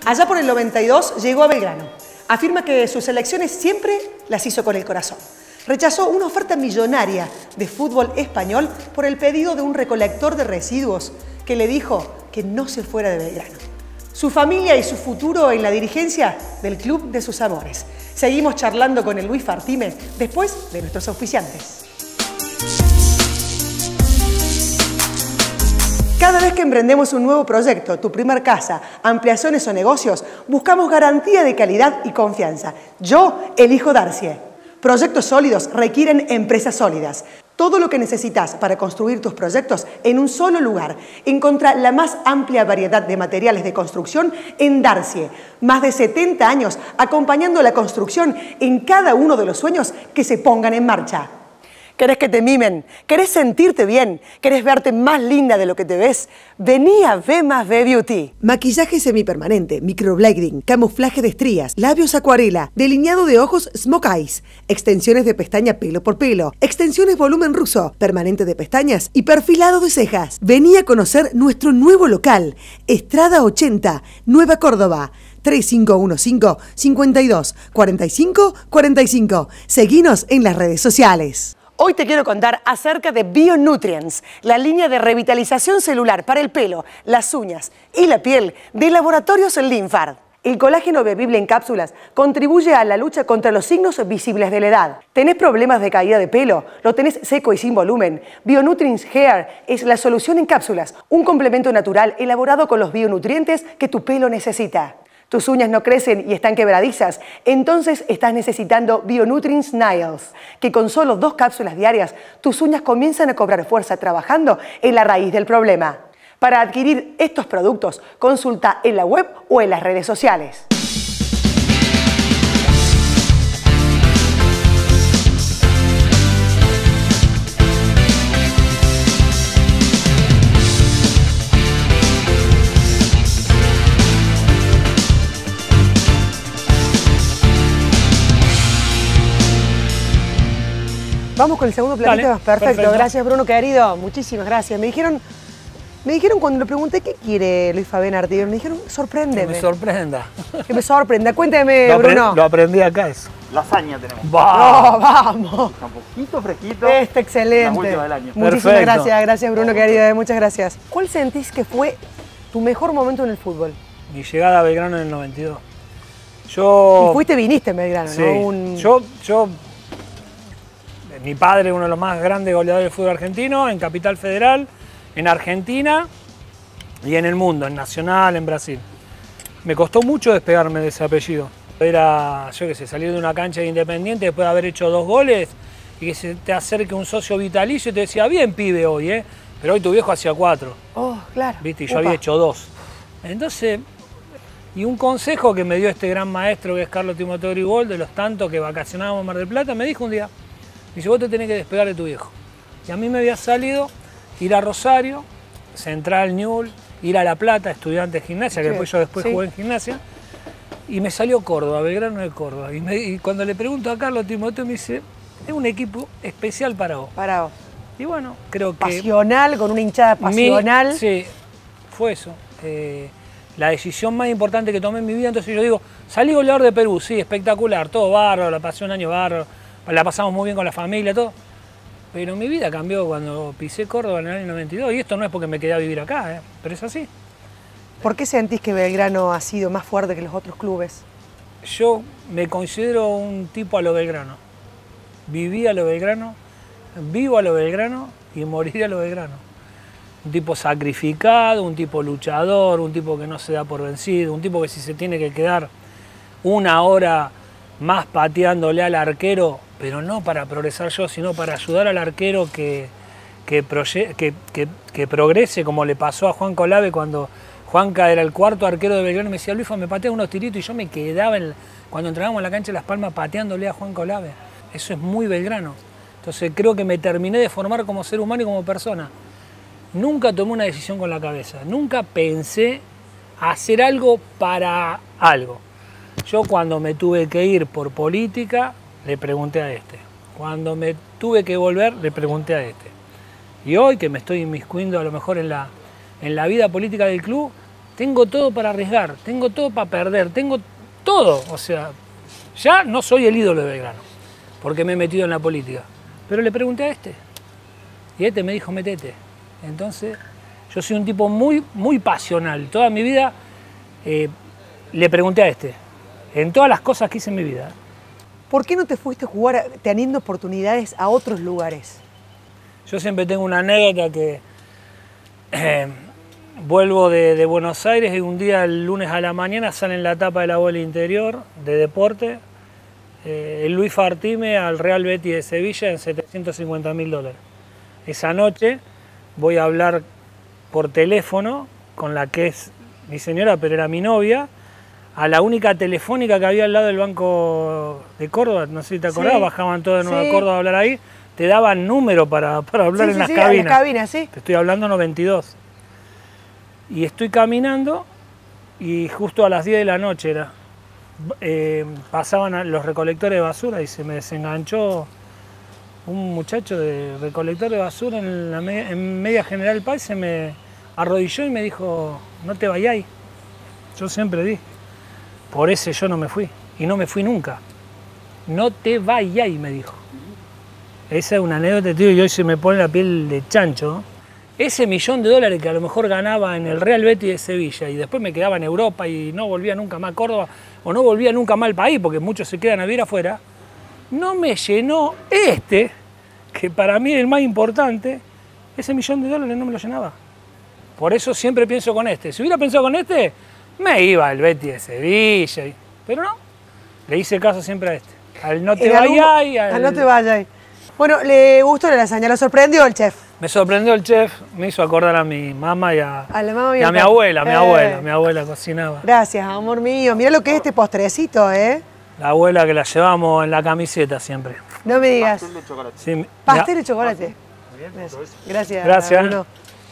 Allá por el 92 llegó a Belgrano. Afirma que sus elecciones siempre las hizo con el corazón. Rechazó una oferta millonaria de fútbol español por el pedido de un recolector de residuos que le dijo que no se fuera de Belgrano. Su familia y su futuro en la dirigencia del club de sus amores. Seguimos charlando con el Luis Fartime después de nuestros auspiciantes. Cada vez que emprendemos un nuevo proyecto, tu primer casa, ampliaciones o negocios, buscamos garantía de calidad y confianza. Yo elijo Darcie. Proyectos sólidos requieren empresas sólidas. Todo lo que necesitas para construir tus proyectos en un solo lugar. Encontrá la más amplia variedad de materiales de construcción en Darcie. Más de 70 años acompañando la construcción en cada uno de los sueños que se pongan en marcha. ¿Querés que te mimen? ¿Querés sentirte bien? ¿Querés verte más linda de lo que te ves? Vení a B+B Beauty. Maquillaje semipermanente, microblading, camuflaje de estrías, labios acuarela, delineado de ojos smoke eyes, extensiones de pestaña pelo por pelo, extensiones volumen ruso, permanente de pestañas y perfilado de cejas. Vení a conocer nuestro nuevo local, Estrada 80, Nueva Córdoba. 3515 52 45 45. Seguinos en las redes sociales. Hoy te quiero contar acerca de BioNutrients, la línea de revitalización celular para el pelo, las uñas y la piel de Laboratorios Linfard. El colágeno bebible en cápsulas contribuye a la lucha contra los signos visibles de la edad. ¿Tenés problemas de caída de pelo? ¿Lo tenés seco y sin volumen? BioNutrients Hair es la solución en cápsulas, un complemento natural elaborado con los bionutrientes que tu pelo necesita. ¿Tus uñas no crecen y están quebradizas? Entonces estás necesitando BioNutrients Nails, que con solo 2 cápsulas diarias, tus uñas comienzan a cobrar fuerza trabajando en la raíz del problema. Para adquirir estos productos, consulta en la web o en las redes sociales. Vamos con el segundo platito. Dale, perfecto. Gracias, Bruno, querido. Muchísimas gracias. Me dijeron cuando le pregunté qué quiere Luis Fabián Artigas, me dijeron, sorpréndeme. Que me sorprenda. Que me sorprenda. Cuénteme, Bruno. Lo aprendí acá eso. Lasaña tenemos. ¡Vamos! ¡Vamos! Está un poquito fresquito. Excelente. La última del año. Muchísimas gracias. Gracias, Bruno, querido. Muchas gracias. ¿Cuál sentís que fue tu mejor momento en el fútbol? Mi llegada a Belgrano en el 92. Y viniste en Belgrano, sí, ¿no? Mi padre, uno de los más grandes goleadores del fútbol argentino, en Capital Federal, en Argentina y en el mundo, en Nacional, en Brasil. Me costó mucho despegarme de ese apellido. Era, yo qué sé, salir de una cancha de Independiente después de haber hecho 2 goles y que se te acerque un socio vitalicio y te decía, bien pibe hoy, pero hoy tu viejo hacía 4. Oh, claro. ¿Viste? Y yo había hecho 2. Entonces, y un consejo que me dio este gran maestro que es Carlos Timoteo Grigol, de los tantos que vacacionábamos en Mar del Plata, me dijo un día, dice, vos te tenés que despegar de tu viejo. Y a mí me había salido ir a Rosario, Central Ñul, ir a La Plata, estudiante de gimnasia, que después jugué en gimnasia, y me salió Córdoba, Belgrano de Córdoba. Y cuando le pregunto a Carlos Timoteo, me dice, es un equipo especial para vos. Para vos. Y bueno, creo que... Pasional, con una hinchada pasional. Sí, fue eso. La decisión más importante que tomé en mi vida, entonces yo digo, salí goleador de Perú, sí, espectacular, todo bárbaro, la pasé un año bárbaro, la pasamos muy bien con la familia, todo. Pero mi vida cambió cuando pisé Córdoba en el año 92. Y esto no es porque me quedé a vivir acá, pero es así. ¿Por qué sentís que Belgrano ha sido más fuerte que los otros clubes? Yo me considero un tipo a lo Belgrano. Viví a lo Belgrano, vivo a lo Belgrano y moriré a lo Belgrano. Un tipo sacrificado, un tipo luchador, un tipo que no se da por vencido, un tipo que si se tiene que quedar 1 hora más pateándole al arquero, pero no para progresar yo, sino para ayudar al arquero que progrese, como le pasó a Juan Colave cuando Juanca era el 4º arquero de Belgrano y me decía, Luis, me patea unos tiritos, y yo me quedaba cuando entrábamos en la cancha de Las Palmas pateándole a Juan Colave. Eso es muy Belgrano. Entonces creo que me terminé de formar como ser humano y como persona. Nunca tomé una decisión con la cabeza, nunca pensé hacer algo para algo. Yo cuando me tuve que ir por política, le pregunté a este. Cuando me tuve que volver, le pregunté a este. Y hoy que me estoy inmiscuindo a lo mejor en la vida política del club, tengo todo para arriesgar, tengo todo para perder, tengo todo. O sea, ya no soy el ídolo de Belgrano, porque me he metido en la política. Pero le pregunté a este, y este me dijo, metete. Entonces, yo soy un tipo muy pasional. Toda mi vida le pregunté a este, en todas las cosas que hice en mi vida. ¿Por qué no te fuiste a jugar teniendo oportunidades a otros lugares? Yo siempre tengo una anécdota que vuelvo de Buenos Aires y un día, el lunes a la mañana, sale en la tapa de la Bola Interior de deporte el Luis Fartime al Real Betis de Sevilla en $750.000. Esa noche voy a hablar por teléfono con la que es mi señora, pero era mi novia, a la única telefónica que había al lado del Banco de Córdoba, no sé si te acordás, bajaban todos de Nueva Córdoba a hablar ahí, te daban número para hablar en las cabinas. En las cabinas, sí. Te estoy hablando 92. Y estoy caminando y justo a las 10 de la noche era, pasaban los recolectores de basura y se me desenganchó un muchacho de recolector de basura en media General Paz, se me arrodilló y me dijo, no te vayáis. Yo siempre dije, por ese yo no me fui, y no me fui nunca. No te vayáis, me dijo. Esa es una anécdota, tío, y hoy se me pone la piel de chancho, ¿no? Ese $1.000.000 que a lo mejor ganaba en el Real Betis de Sevilla y después me quedaba en Europa y no volvía nunca más a Córdoba o no volvía nunca más al país porque muchos se quedan a vivir afuera, no me llenó que para mí es el más importante, ese $1.000.000 no me lo llenaba. Por eso siempre pienso con este. Si hubiera pensado con este, me iba al Betis de Sevilla, pero no, le hice caso siempre a este. Al no te vayas. Al no te vayas. Bueno, ¿le gustó la lasaña? ¿Lo sorprendió el chef? Me sorprendió el chef, me hizo acordar a mi mamá y a mi abuela. Mi abuela cocinaba. Gracias, amor mío. Mira lo que es este postrecito, ¿eh? La abuela que la llevamos en la camiseta siempre. No me digas. Pastel de chocolate. Sí, Pastel de chocolate. Gracias. Bruno.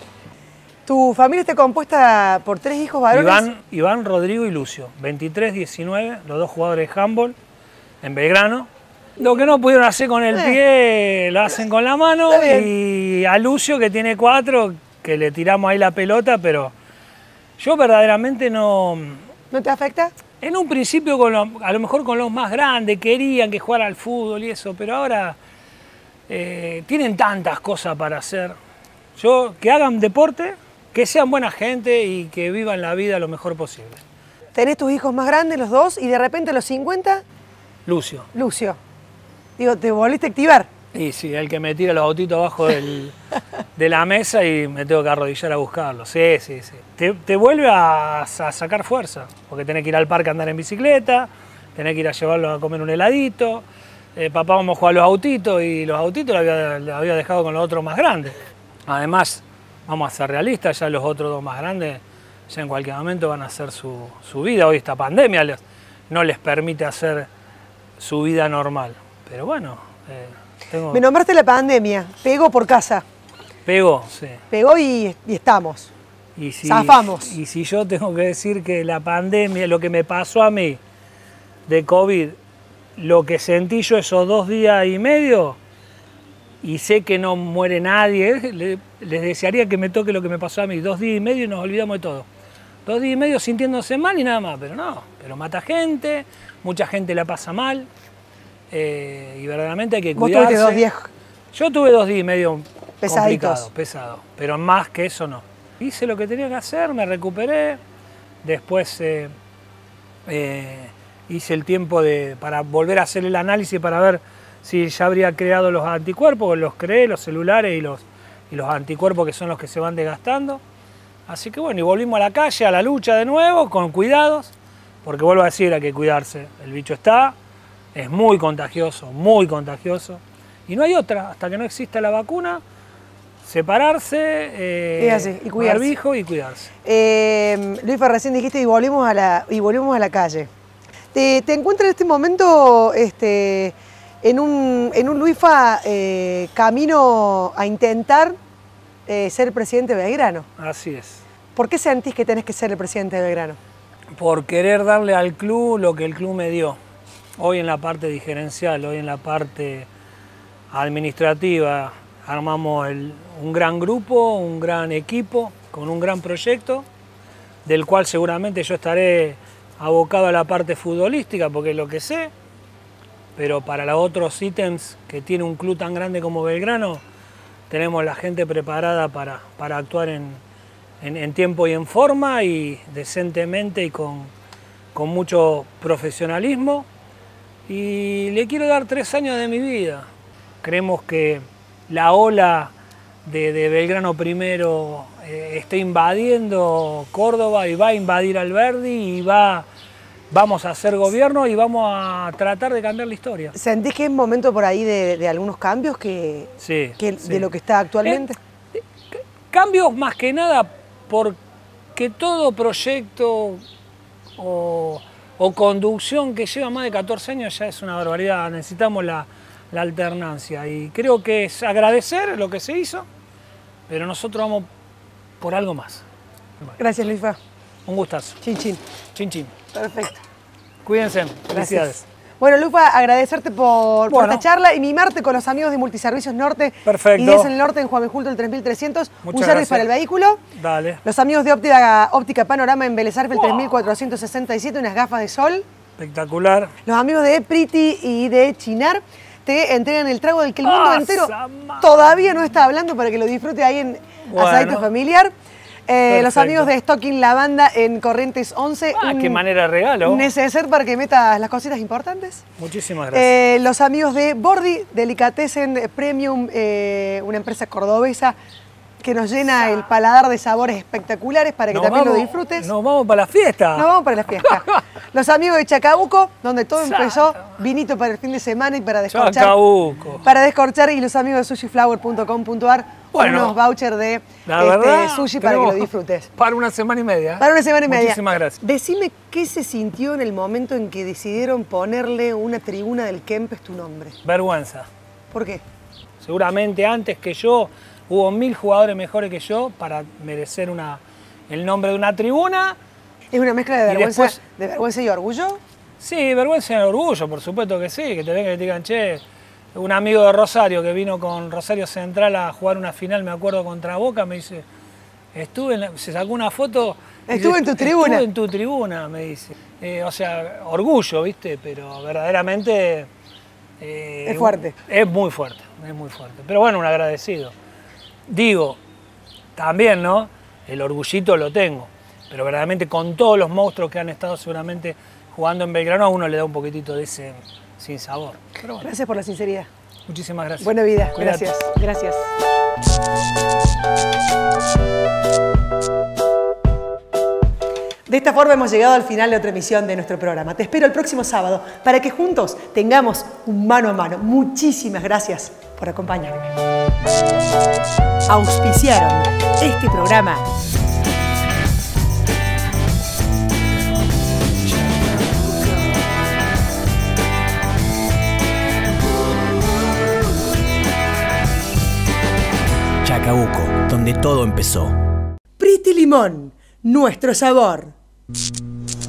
¿Tu familia está compuesta por 3 hijos varones? Iván, Rodrigo y Lucio. 23, 19, los 2 jugadores de handball en Belgrano. Lo que no pudieron hacer con el pie, lo hacen con la mano. Y a Lucio, que tiene 4, que le tiramos ahí la pelota, pero yo verdaderamente no... ¿No te afecta? En un principio, a lo mejor con los más grandes, querían que jugara al fútbol y eso, pero ahora tienen tantas cosas para hacer. Que hagan deporte, que sean buena gente y que vivan la vida lo mejor posible. ¿Tenés tus hijos más grandes, los 2, y de repente a los 50? Lucio. Digo, ¿te volviste a activar? Y sí, el que me tira los autitos abajo de la mesa y me tengo que arrodillar a buscarlo. Sí. Te vuelve a sacar fuerza, porque tenés que ir al parque a andar en bicicleta, tenés que ir a llevarlo a comer un heladito. Papá, vamos a jugar a los autitos, y los autitos los había dejado con los otros más grandes. Además, vamos a ser realistas, ya los otros 2 más grandes ya en cualquier momento van a hacer su vida. Hoy esta pandemia no les permite hacer su vida normal. Pero bueno, Me nombraste la pandemia, pegó por casa. Pegó, sí. Pegó y estamos. Zafamos. Y si yo tengo que decir que la pandemia, lo que me pasó a mí de COVID, lo que sentí yo esos 2 días y medio, y sé que no muere nadie, les desearía que me toque lo que me pasó a mí, 2 días y medio y nos olvidamos de todo. 2 días y medio sintiéndose mal y nada más, pero no, pero mata gente, mucha gente la pasa mal. Y verdaderamente hay que cuidarse. ¿Vos tuviste 2 días? Yo tuve 2 días y medio pesaditos, pesado, pero más que eso no. Hice lo que tenía que hacer, me recuperé, después hice el tiempo para volver a hacer el análisis para ver si ya habría creado los anticuerpos, los creé, los celulares y los anticuerpos, que son los que se van desgastando. Así que bueno, y volvimos a la calle, a la lucha de nuevo, con cuidados, porque vuelvo a decir, hay que cuidarse, el bicho está. Es muy contagioso, y no hay otra, hasta que no exista la vacuna, separarse, y cuidarse. Barbijo y cuidarse. Luis, recién dijiste y volvimos a la calle. ¿Te encuentras en este momento en un Luisfa camino a intentar ser presidente de Belgrano? Así es. ¿Por qué sentís que tenés que ser el presidente de Belgrano? Por querer darle al club lo que el club me dio. Hoy en la parte dirigencial, hoy en la parte administrativa, armamos un gran grupo, un gran equipo, con un gran proyecto. del cual seguramente yo estaré abocado a la parte futbolística porque es lo que sé, pero para los otros ítems que tiene un club tan grande como Belgrano, tenemos la gente preparada para actuar en tiempo y en forma y decentemente y con mucho profesionalismo. Y le quiero dar 3 años de mi vida. Creemos que la ola de Belgrano primero está invadiendo Córdoba y va a invadir Alberdi y vamos a hacer gobierno y vamos a tratar de cambiar la historia. ¿Sentís que es momento por ahí de algunos cambios Sí. de lo que está actualmente? Cambios más que nada porque todo proyecto o conducción que lleva más de 14 años ya es una barbaridad. Necesitamos la alternancia y creo que es agradecer lo que se hizo, pero nosotros vamos por algo más. Gracias, Luisfa. Un gustazo. Chin, chin. Chin, chin. Perfecto. Cuídense. Felicidades. Gracias. Bueno, Lufa, agradecerte por Bueno. esta charla y mimarte con los amigos de Multiservicios Norte. Perfecto. Y 10 en el Norte, en Juan B. Julto, el 3300. Muchas Un service gracias. para el vehículo. Dale. Los amigos de Óptica Panorama en Vélez Arfiel, 3467, unas gafas de sol. Espectacular. Los amigos de Pretty y de Chinar te entregan el trago del que el mundo entero Sama. todavía no está hablando para que lo disfrute ahí en Bueno. Asadito Familiar. Los Perfecto. amigos de Stocking Lavanda en Corrientes 11. Qué manera de regalo. Neceser para que metas las cositas importantes. Muchísimas gracias. Los amigos de Bordi Delicatessen Premium, una empresa cordobesa que nos llena el paladar de sabores espectaculares para que también lo disfrutes. Nos vamos para la fiesta. Nos vamos para la fiesta. Los amigos de Chacabuco, donde todo Exacto. empezó, vinito para el fin de semana y para descorchar. Chacabuco. Para descorchar, y los amigos de sushiflower.com.ar, Bueno, unos vouchers de La verdad, sushi para que lo tenemos disfrutes. Para una semana y media. Para una semana y media. Muchísimas gracias. Decime qué se sintió en el momento en que decidieron ponerle una tribuna del Kempes tu nombre. Vergüenza. ¿Por qué? Seguramente antes que yo hubo 1000 jugadores mejores que yo para merecer el nombre de una tribuna. ¿Es una mezcla de Y vergüenza, después- de vergüenza y orgullo? Sí, vergüenza y orgullo, por supuesto que sí, que te vengan y te digan, che, un amigo de Rosario que vino con Rosario Central a jugar una final, me acuerdo, contra Boca, me dice, se sacó una foto. Estuve en tu tribuna. Estuve en tu tribuna, me dice. O sea, orgullo, ¿viste? Pero verdaderamente... Es fuerte. Es muy fuerte, es muy fuerte. Pero bueno, un agradecido. Digo, también, ¿no? El orgullito lo tengo, pero verdaderamente con todos los monstruos que han estado seguramente jugando en Belgrano, a uno le da un poquitito de ese sinsabor. Pero bueno, Gracias por la sinceridad. muchísimas gracias. Buena vida. Cuídate. Gracias. Gracias. De esta forma hemos llegado al final de otra emisión de nuestro programa. Te espero el próximo sábado para que juntos tengamos un mano a mano. Muchísimas gracias por acompañarme. Auspiciaron este programa. Chacabuco, donde todo empezó. Pretty Limón, nuestro sabor.